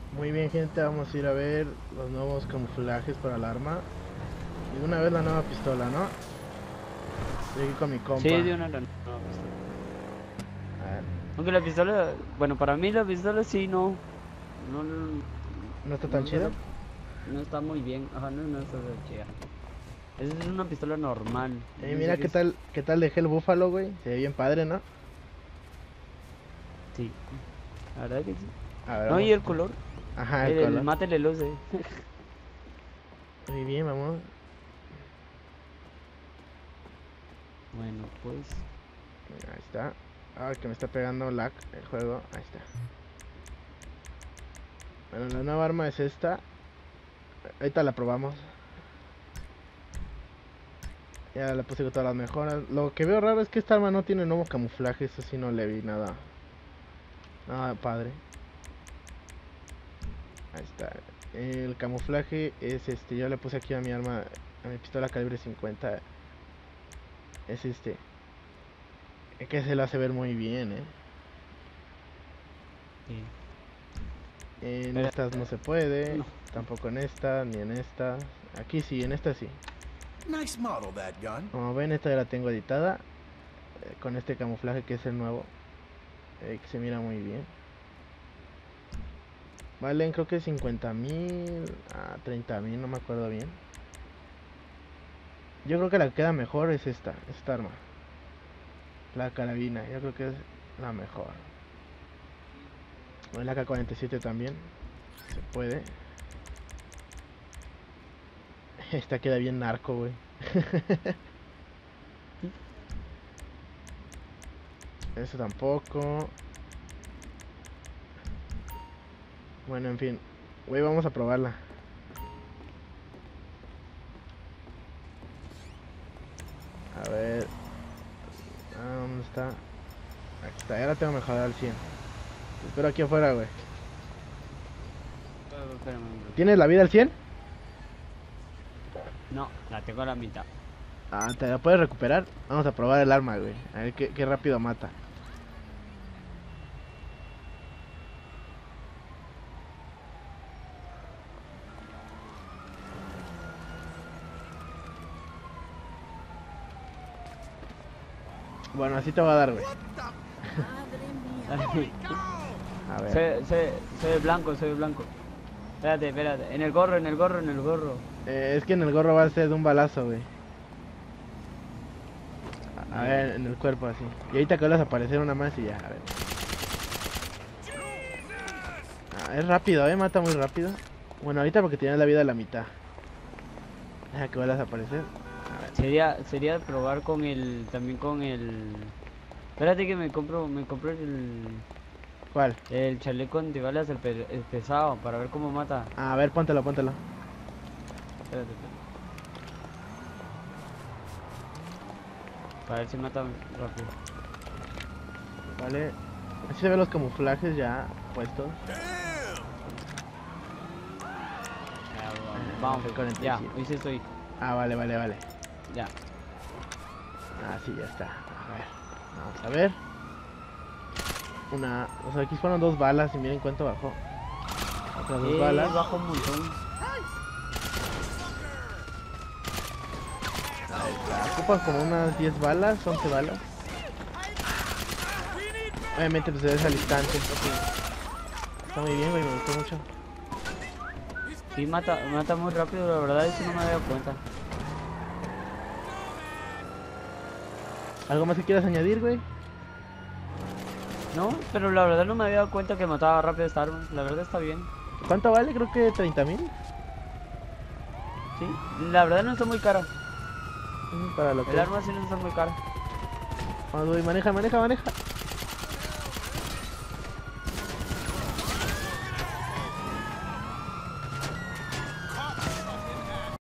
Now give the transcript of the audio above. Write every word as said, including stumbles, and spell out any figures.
Muy bien, gente, vamos a ir a ver los nuevos camuflajes para el arma. Y una vez la nueva pistola, ¿no? Estoy aquí con mi compa. Sí, de una la nueva pistola. A ver, Aunque la pistola, bueno, para mí la pistola sí no. No, no, ¿no está tan no, se chida? la- no está muy bien. Ajá, no, no está tan chida. Es una pistola normal. Eh, No sé mira qué qué es. tal, qué tal dejé el búfalo, güey. Se ve bien padre, ¿no? Sí, la verdad que sí. A ver, No, vamos. y el color. Ajá, el El, el color. mate le luce. Muy bien, vamos. Bueno, pues. Ahí está. Ah, que me está pegando lag el juego. Ahí está. Bueno, la nueva arma es esta. Ahorita la probamos. Ya le puse todas las mejoras. Lo que veo raro es que esta arma no tiene nuevo camuflaje. Eso sí no le vi nada. Nada padre. Ahí está. El camuflaje es este. Yo le puse aquí a mi arma. A mi pistola calibre cincuenta. Es este. Es que se lo hace ver muy bien, eh. Sí. En Pero, estas no se puede. no. Tampoco en esta, ni en esta. Aquí sí, en esta sí. Nice model, that gun. Como ven, esta ya la tengo editada. eh, Con este camuflaje que es el nuevo. eh, que se mira muy bien. Valen creo que cincuenta mil a treinta mil, no me acuerdo bien. Yo creo que la que queda mejor es esta, esta arma. La carabina, yo creo que es la mejor. O la K cuarenta y siete también. Se puede. Esta queda bien narco, güey. Eso tampoco. Bueno, en fin. Güey, vamos a probarla. A ver. Ah, ¿dónde está? Aquí está, ya la tengo mejorada al cien. Espero aquí afuera, güey. Espérame, espérame, bro. ¿Tienes la vida al cien? No, la tengo a la mitad. Ah, ¿te la puedes recuperar? Vamos a probar el arma, güey. A ver qué, qué rápido mata. Bueno, así te va a dar, güey. A ver. Soy, soy, soy blanco, soy blanco. Espérate, espérate. En el gorro, en el gorro, en el gorro. Eh, es que en el gorro va a ser de un balazo, güey. A, a ver, en el cuerpo así. Y ahorita que vuelvas a aparecer una más y ya, a ver. Ah, es rápido, eh, mata muy rápido. Bueno, ahorita porque tienes la vida a la mitad. Deja que vuelvas a aparecer. A ver. Sería, sería probar con el, también con el. Espérate que me compro, me compro el, ¿Cuál? el chaleco antibalas, el, pe- el pesado, para ver cómo mata. Ah, a ver, póntelo, póntelo. Espérate, espérate. Para ver si mata rápido. Vale. Así se ven los camuflajes ya puestos. Ya, vamos, F vamos, cuarenta y ya, siete. hoy sí estoy, Ah, vale, vale, vale. ya. Ah, sí, ya está. A ver. Vamos a ver. Una. O sea, aquí fueron dos balas y miren cuánto bajó. Otras dos Eh, balas. bajo un montón. A ver, ya ocupas como unas diez balas, once balas. Obviamente pues es al instante. Está muy bien, güey, me gustó mucho. Sí, mata, mata muy rápido, la verdad, eso no me había dado cuenta. ¿Algo más que quieras añadir, güey? No, pero la verdad no me había dado cuenta que mataba rápido esta arma. La verdad está bien. ¿Cuánto vale? Creo que treinta mil. Sí, la verdad no está muy cara. Para lo El que. arma sí no está muy cara. Vamos, güey, maneja, maneja, maneja.